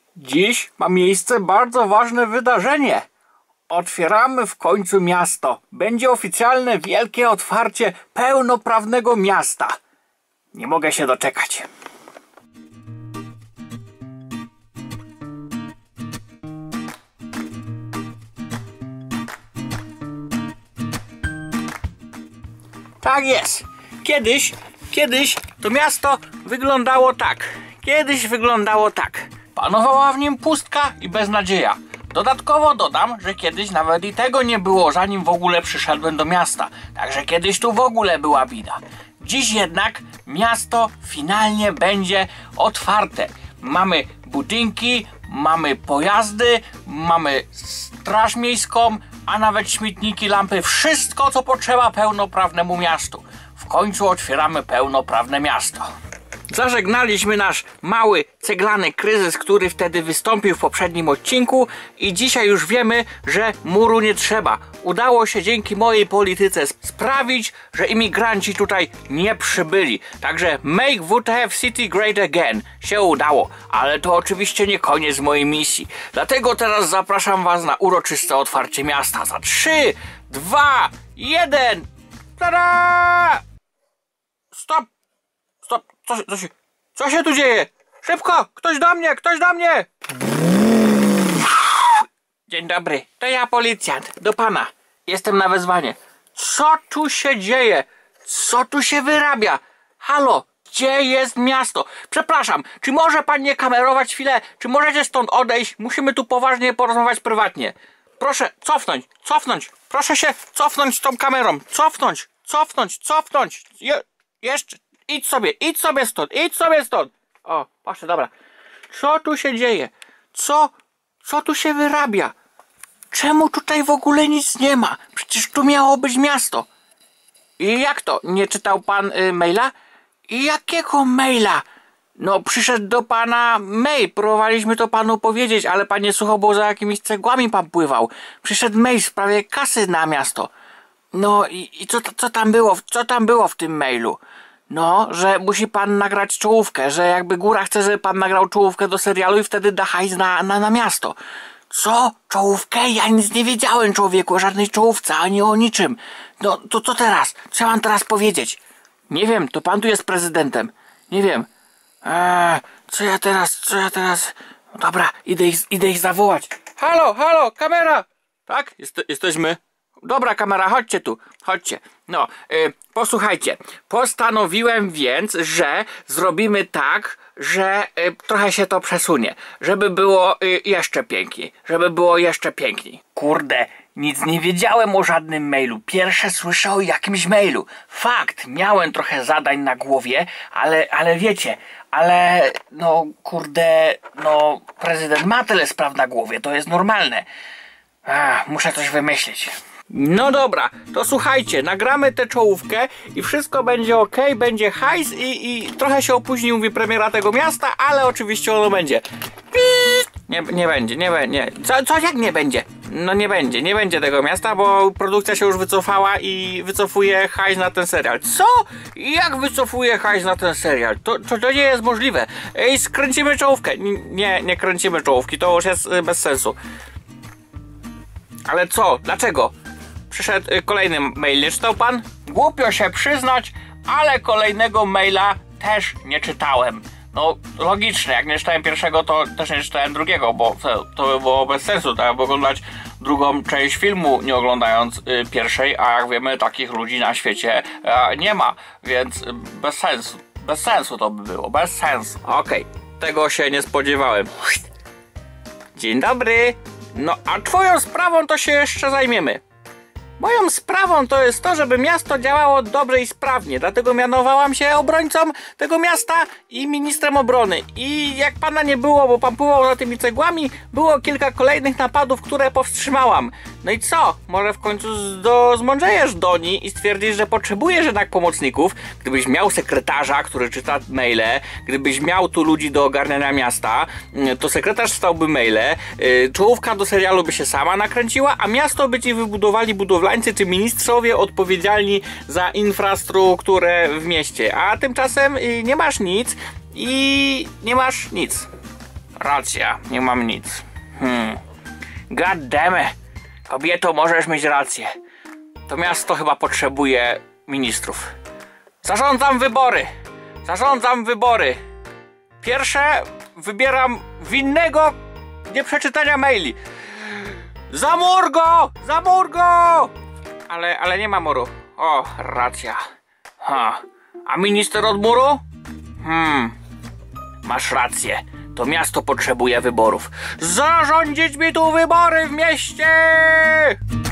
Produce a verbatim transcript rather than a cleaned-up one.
Dziś ma miejsce bardzo ważne wydarzenie. Otwieramy w końcu miasto. Będzie oficjalne wielkie otwarcie pełnoprawnego miasta. Nie mogę się doczekać. Tak jest. Kiedyś, kiedyś to miasto wyglądało tak. Kiedyś wyglądało tak. Panowała w nim pustka i beznadzieja. Dodatkowo dodam, że kiedyś nawet i tego nie było, zanim w ogóle przyszedłem do miasta. Także kiedyś tu w ogóle była bida. Dziś jednak miasto finalnie będzie otwarte. Mamy budynki, mamy pojazdy, mamy straż miejską, a nawet śmietniki, lampy. Wszystko, co potrzeba pełnoprawnemu miastu. W końcu otwieramy pełnoprawne miasto. Zażegnaliśmy nasz mały, ceglany kryzys, który wtedy wystąpił w poprzednim odcinku i dzisiaj już wiemy, że muru nie trzeba. Udało się dzięki mojej polityce sprawić, że imigranci tutaj nie przybyli. Także make W T F City great again się udało, ale to oczywiście nie koniec mojej misji. Dlatego teraz zapraszam was na uroczyste otwarcie miasta za trzy, dwa, jeden. Tada! Stop! Stop! Co się, co się, co się tu dzieje? Szybko! Ktoś do mnie! Ktoś do mnie! Dzień dobry, to ja policjant. Do pana. Jestem na wezwanie. Co tu się dzieje? Co tu się wyrabia? Halo, gdzie jest miasto? Przepraszam, czy może pan nie kamerować chwilę? Czy możecie stąd odejść? Musimy tu poważnie porozmawiać prywatnie. Proszę cofnąć, cofnąć. Proszę się cofnąć z tą kamerą. Cofnąć, cofnąć, cofnąć. Je, jeszcze... Idź sobie, idź sobie stąd, idź sobie stąd. O, proszę, dobra. Co tu się dzieje? Co, co tu się wyrabia? Czemu tutaj w ogóle nic nie ma? Przecież tu miało być miasto. I jak to? Nie czytał pan y, maila? I jakiego maila? No przyszedł do pana mail, próbowaliśmy to panu powiedzieć, ale pan nie słuchał, bo za jakimiś cegłami pan pływał. Przyszedł mail w sprawie kasy na miasto. No i, i co, co tam było, co tam było w tym mailu? No, że musi pan nagrać czołówkę, że jakby góra chce, żeby pan nagrał czołówkę do serialu i wtedy da hajs na, na, na miasto. Co? Czołówkę? Ja nic nie wiedziałem, człowieku, o żadnej czołówce, ani o niczym. No, to co teraz? Co mam teraz powiedzieć? Nie wiem, to pan tu jest prezydentem. Nie wiem. Eee, co ja teraz, co ja teraz... Dobra, idę ich, idę ich zawołać. Halo, halo, kamera! Tak? Jest, jesteśmy... Dobra kamera, chodźcie tu, chodźcie. No, y, posłuchajcie, postanowiłem więc, że zrobimy tak, że y, trochę się to przesunie, żeby było y, jeszcze piękniej, żeby było jeszcze piękniej. Kurde, nic nie wiedziałem o żadnym mailu, pierwsze słyszę o jakimś mailu. Fakt, miałem trochę zadań na głowie, ale, ale wiecie, ale no kurde, no prezydent ma tyle spraw na głowie, to jest normalne. Ach, muszę coś wymyślić. No dobra, to słuchajcie, nagramy tę czołówkę i wszystko będzie ok, będzie hajs i, i trochę się opóźni, mówi premiera tego miasta, ale oczywiście ono będzie. Nie, nie będzie, nie będzie. Co, co jak nie będzie? No nie będzie, nie będzie tego miasta, bo produkcja się już wycofała i wycofuje hajs na ten serial. Co? Jak wycofuje hajs na ten serial? To, to, to nie jest możliwe. Ej, skręcimy czołówkę. Nie, nie kręcimy czołówki, to już jest bez sensu. Ale co? Dlaczego? Przyszedł kolejny mail, nie czytał pan? Głupio się przyznać, ale kolejnego maila też nie czytałem. No logiczne, jak nie czytałem pierwszego, to też nie czytałem drugiego, bo to, to by było bez sensu, tak jakby oglądać drugą część filmu, nie oglądając y, pierwszej, a jak wiemy, takich ludzi na świecie y, nie ma, więc y, bez sensu, bez sensu to by było, bez sensu. Okej, okay. Tego się nie spodziewałem. Dzień dobry. No a twoją sprawą to się jeszcze zajmiemy. Moją sprawą to jest to, żeby miasto działało dobrze i sprawnie, dlatego mianowałam się obrońcą tego miasta i ministrem obrony. I jak pana nie było, bo pan pływał za tymi cegłami, było kilka kolejnych napadów, które powstrzymałam. No i co? Może w końcu do, zmądrzejesz Doni i stwierdzisz, że potrzebujesz jednak pomocników. Gdybyś miał sekretarza, który czyta maile, gdybyś miał tu ludzi do ogarniania miasta, to sekretarz stałby maile, czołówka do serialu by się sama nakręciła, a miasto by ci wybudowali budowlańcy czy ministrowie odpowiedzialni za infrastrukturę w mieście. A tymczasem nie masz nic i nie masz nic. Racja, nie mam nic. Hmm. God damn it. Kobieto, możesz mieć rację. To miasto chyba potrzebuje ministrów. Zarządzam wybory. Zarządzam wybory. Pierwsze wybieram winnego nieprzeczytania maili. Za mur go! Za mur go! Ale, ale nie ma muru. O, racja. Ha. A minister od muru? Hmm. Masz rację. To miasto potrzebuje wyborów. Zarządzić mi tu wybory w mieście!